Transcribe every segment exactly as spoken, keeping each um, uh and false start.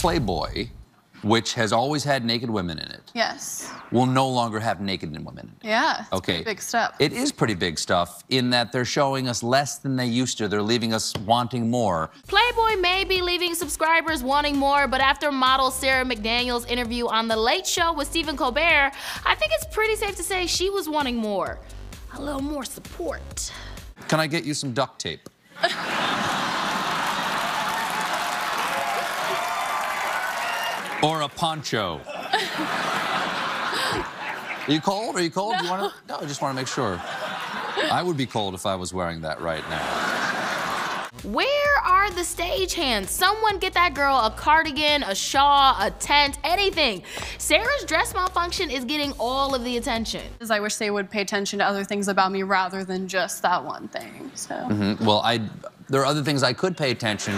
Playboy, which has always had naked women in it, Yes. will no longer have naked women in it. Yeah, it's Okay. a pretty big step. It is pretty big stuff in that they're showing us less than they used to. They're leaving us wanting more. Playboy may be leaving subscribers wanting more, but after model Sarah McDaniels' interview on The Late Show with Stephen Colbert, I think it's pretty safe to say she was wanting more. A little more support. Can I get you some duct tape? Or a poncho. Are you cold? Are you cold? Do you want to? No, I just want to make sure. I would be cold if I was wearing that right now. Where are the stagehands? Someone get that girl a cardigan, a shawl, a tent, anything. Sarah's dress malfunction is getting all of the attention. I wish they would pay attention to other things about me rather than just that one thing, so. Mm-hmm. Well, I, there are other things I could pay attention.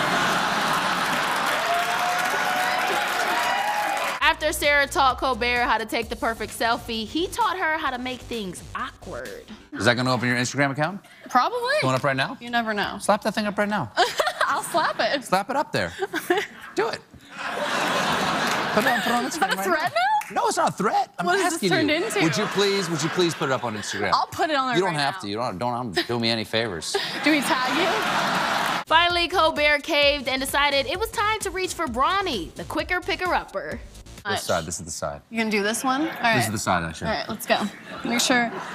After Sarah taught Colbert how to take the perfect selfie, he taught her how to make things awkward. Is that going to open your Instagram account? Probably. Going up right now? You never know. Slap that thing up right now. I'll slap it. Slap it up there. Do it. Put it on, put it on Instagram. Is that a right threat now? now? No, it's not a threat. I'm What has asking this turned you. into? Would you please, would you please put it up on Instagram? I'll put it on there You don't right have now. to. You don't, don't do me any favors. Do we tag you? Finally, Colbert caved and decided it was time to reach for Bronny, the quicker picker-upper. This side, this is the side. You gonna do this one? All right. This is the side, actually. All right, let's go. Make sure